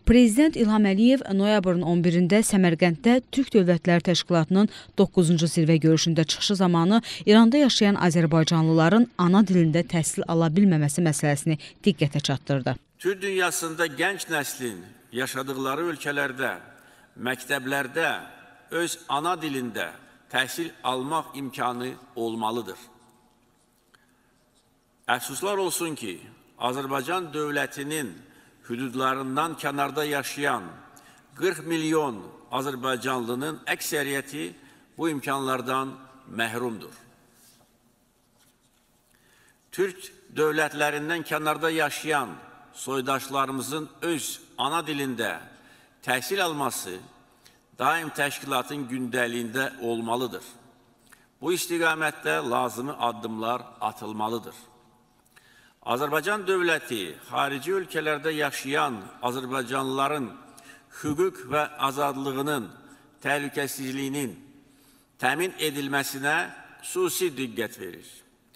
Prezident İlham Əliyev noyabrın 11-də Səmərqənddə Türk Dövlətləri Təşkilatının 9-cu zirvə görüşündə çıxışı zamanı İranda yaşayan azərbaycanlıların ana dilində təhsil ala bilməməsi məsələsini diqqətə çatdırdı. Türk dünyasında gənc nəslin yaşadıkları ölkələrdə, məktəblərdə öz ana dilində təhsil almaq imkanı olmalıdır. Əfsuslar olsun ki, Azərbaycan dövlətinin hüdudlarından kənarda yaşayan 40 milyon Azərbaycanlının əksəriyyəti bu imkanlardan məhrumdur. Türk dövlətlərindən kənarda yaşayan soydaşlarımızın öz ana dilində təhsil alması daim təşkilatın gündəliyində olmalıdır. Bu istiqamətdə lazımi addımlar atılmalıdır. Azərbaycan dövləti xarici ölkələrdə yaşayan Azərbaycanlıların hüquq və azadlığının təhlükəsizliyinin təmin edilməsinə xüsusi diqqət verir.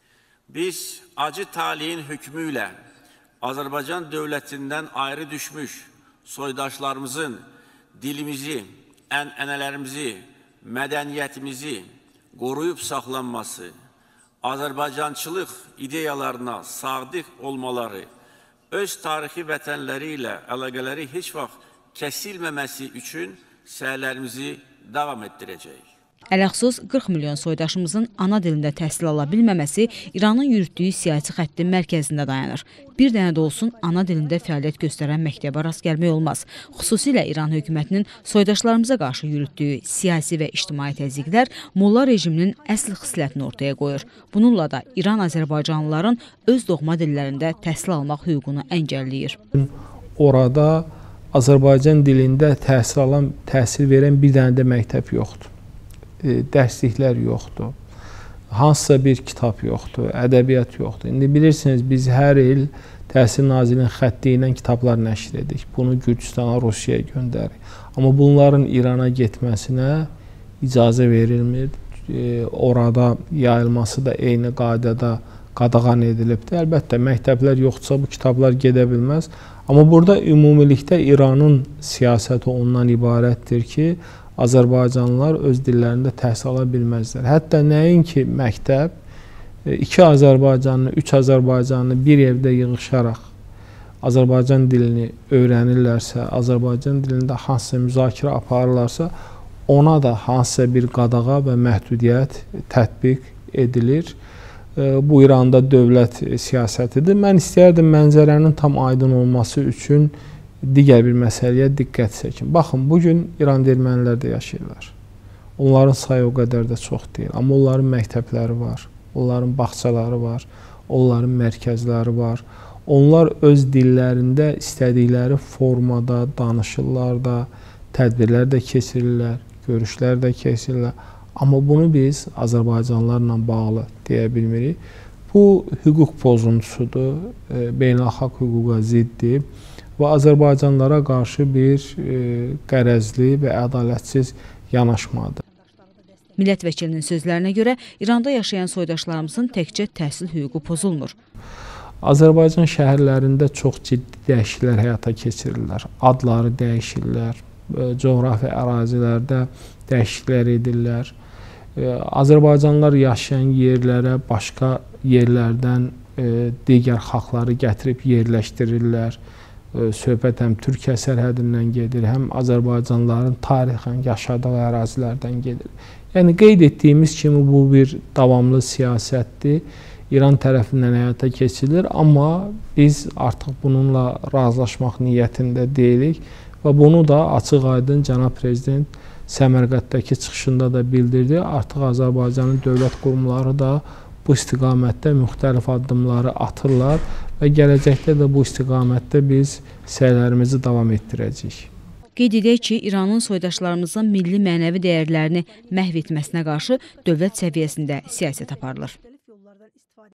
Biz acı talihin hükmü ilə Azərbaycan dövlətindən ayrı düşmüş soydaşlarımızın dilimizi, ənənələrimizi, mədəniyyətimizi qoruyub saxlanması, Azərbaycançılıq ideyalarına sadiq olmaları, öz tarixi vətənləri ilə əlaqələri heç vaxt kəsilməməsi üçün səylərimizi davam etdirəcəyik. Ələxsus 40 milyon soydaşımızın ana dilində təhsil ala bilməməsi İranın yürütdüyü siyasi xəttin mərkəzində dayanır. Bir dənə də olsun ana dilində fəaliyyət göstərən məktəbə rast gəlmək olmaz. Xüsusilə İran hökumətinin soydaşlarımıza qarşı yürütdüyü siyasi və ictimai təzyiqlər molla rejiminin əsl xislətini ortaya qoyur. Bununla da İran azərbaycanlıların öz doğma dillərində təhsil almaq hüququnu əngəlləyir. Orada Azərbaycan dilində təhsil verən bir dənə də məktəb yoxdur. Dərsliklər yoxdur, hansısa bir kitab yoxdur, ədəbiyyat yoxdur. İndi bilirsiniz, biz hər il Təhsil Nazirliyinin xətti ilə kitablar nəşr edik. Bunu Gürcüstana, Rusiyaya göndərik. Amma bunların İrana getməsinə icazə verilmir. Orada yayılması da eyni qaydada qadağan edilibdir. Əlbəttə, məktəblər yoxdursa bu kitablar gedə bilməz. Amma burada ümumilikdə İranın siyasəti ondan ibarətdir ki, Azərbaycanlılar öz dillərində təhsil ala bilməzlər. Hətta nəinki məktəb, 2 Azərbaycanlı, 3 Azərbaycanlı bir evdə yığışaraq Azərbaycan dilini öyrənirlərsə, Azərbaycan dilində hansısa müzakirə aparırlarsa, ona da hansısa bir qadağa və məhdudiyyət tətbiq edilir. Bu İranda dövlət siyasətidir. Mən istəyərdim mənzərənin tam aydın olması üçün digər bir məsələyə diqqət çəkin. Baxın, bugün İranda ermənilər də yaşayırlar. Onların sayı o qədər də çox deyil. Amma onların məktəbləri var, onların bağçaları var, onların mərkəzləri var. Onlar öz dillərində istədikləri formada danışırlar da, tədbirlər də keçirirlər, görüşlər də keçirirlər. Amma bunu biz Azərbaycanlılarla bağlı deyə bilmirik. Bu hüquq pozuntusudur, beynəlxalq hüquqa ziddir və Azərbaycanlılara qarşı bir qərəzli və ədalətsiz yanaşmadır. Millət vəkilinin sözlərinə görə İranda yaşayan soydaşlarımızın təkcə təhsil hüququ pozulmur. Azərbaycan şəhərlərində çox ciddi dəyişikliklər həyata keçirirlər. Adları dəyişirlər, coğrafi ərazilərdə dəyişikliklər edirlər. Azərbaycanlılar yaşayan yerlərə başqa yerlərdən digər xalqları gətirib yerləşdirirlər. Söhbət həm Türkiyə sərhədindən gedir, həm Azərbaycanlıların tarixən yaşadığı ərazilərdən gedir. Yəni, qeyd etdiyimiz kimi bu bir davamlı siyasətdir. İran tərəfindən həyata keçirilir, amma biz artıq bununla razılaşmaq niyyətində deyilik və bunu da açıq-aydın cənab prezident Səmərqənddəki çıxışında da bildirdi. Artıq Azərbaycanın dövlət qurumları da bu istiqamətdə müxtəlif addımları atırlar və gələcəkdə də bu istiqamətdə biz səylərimizi davam etdirəcəyik. Qeyd edək ki, İranın soydaşlarımızın milli mənəvi dəyərlərini məhv etməsinə qarşı dövlət səviyyəsində siyasət aparılır.